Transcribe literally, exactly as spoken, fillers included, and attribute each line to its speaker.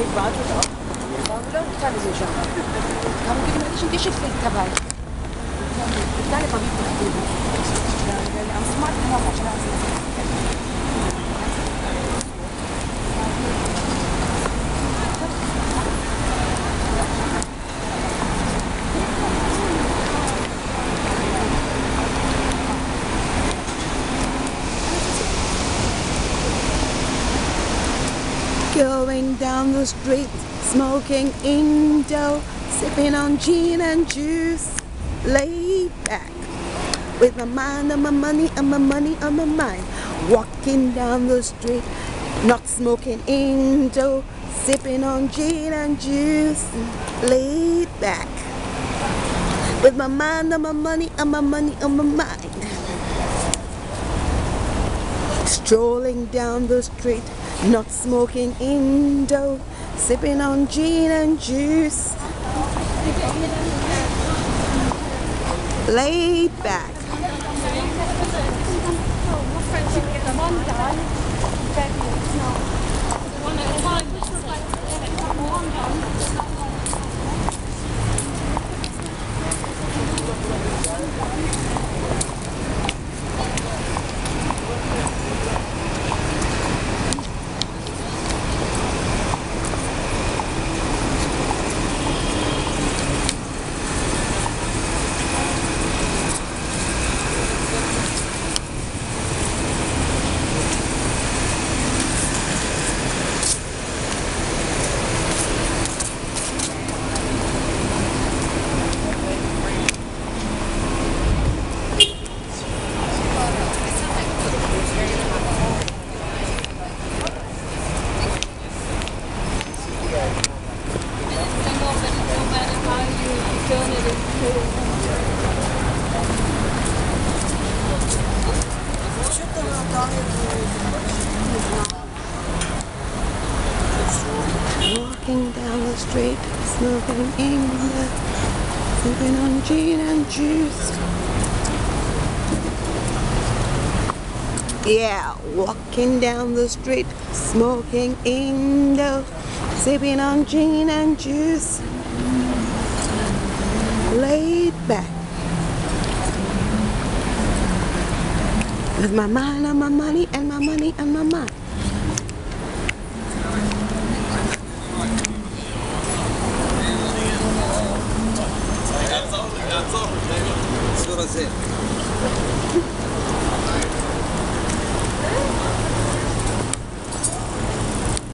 Speaker 1: بعته ده والله بتاع زي شهر هم كده ما ليش انت شفت تبعي بتاعي طبيب مكتوب يعني انا سمعت هناك عشان
Speaker 2: Going down the street, smoking Indo, sipping on gin and juice, laid back, with my mind on my money and my money on my mind. Walking down the street, not smoking Indo, sipping on gin and juice, laid back, with my mind on my money and my money on my mind. Strolling down the street, not smoking Indo, sipping on gin and juice, laid back. Walking down the street, smoking Indo, sipping on gin and juice. Yeah, walking down the street, smoking Indo, sipping on gin and juice, laid back, with my mind on my money and my money on my mind.
Speaker 3: صورة زين